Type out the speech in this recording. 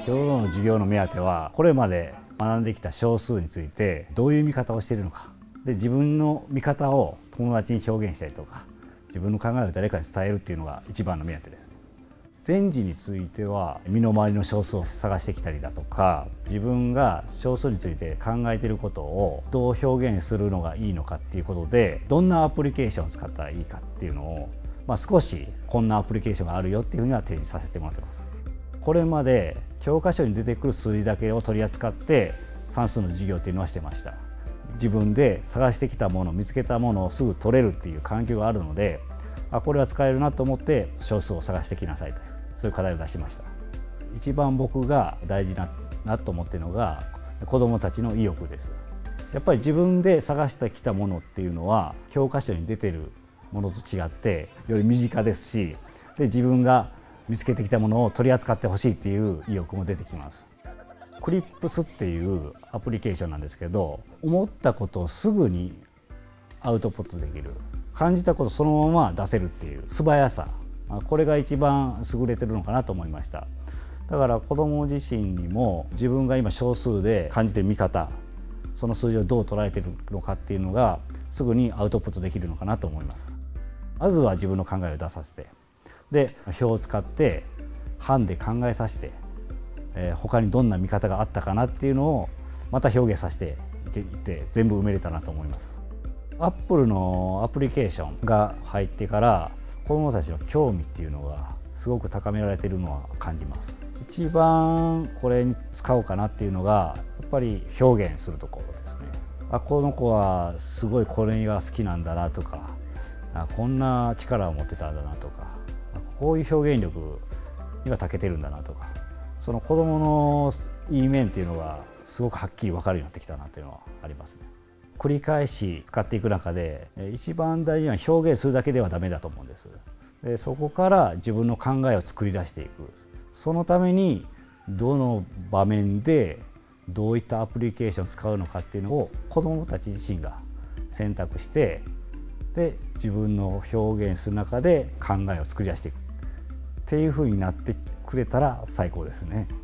今日の授業の目当ては、これまで学んできた小数についてどういう見方をしているのか、で自分の見方を友達に表現したりとか、自分の考えを誰かに伝えるっていうのが一番の目当てです。前時については身の回りの小数を探してきたりだとか、自分が小数について考えていることをどう表現するのがいいのかっていうことで、どんなアプリケーションを使ったらいいかっていうのを、少しこんなアプリケーションがあるよっていうふうには提示させてもらってます。これまで教科書に出てくる数字だけを取り扱って算数の授業っていうのはしてました。自分で探してきたもの、見つけたものをすぐ取れるっていう環境があるので、これは使えるなと思って小数を探してきなさいという、そういう課題を出しました。一番僕が大事なと思っているのが子どもたちの意欲です。やっぱり自分で探してきたものっていうのは教科書に出てるものと違ってより身近ですし、で自分が見つけてきたものを取り扱ってほしいっていう意欲も出てきます。クリップスっていうアプリケーションなんですけど、思ったことをすぐにアウトプットできる、感じたことそのまま出せるっていう素早さ、これが一番優れてるのかなと思いました。だから子ども自身にも自分が今小数で感じている見方、その数字をどう捉えているのかっていうのがすぐにアウトプットできるのかなと思います。まずは自分の考えを出させて、で表を使って班で考えさせて、他にどんな見方があったかなっていうのをまた表現させていって全部埋めれたなと思います。Apple のアプリケーションが入ってから子どもたちの興味っていうのがすごく高められているのは感じます。一番これに使おうかなっていうのがやっぱり表現するところですね。この子はすごいこれが好きなんだなとか、こんな力を持ってたんだなとか、こういう表現力には長けてるんだなとか、その子どものいい面っていうのがすごくはっきり分かるようになってきたなというのはありますね。繰り返し使っていく中で一番大事なのは表現するだけではダメだと思うんです。でそこから自分の考えを作り出していく、そのためにどの場面でどういったアプリケーションを使うのかっていうのを子どもたち自身が選択して、で自分の表現する中で考えを作り出していくっていうふうになってくれたら最高ですね。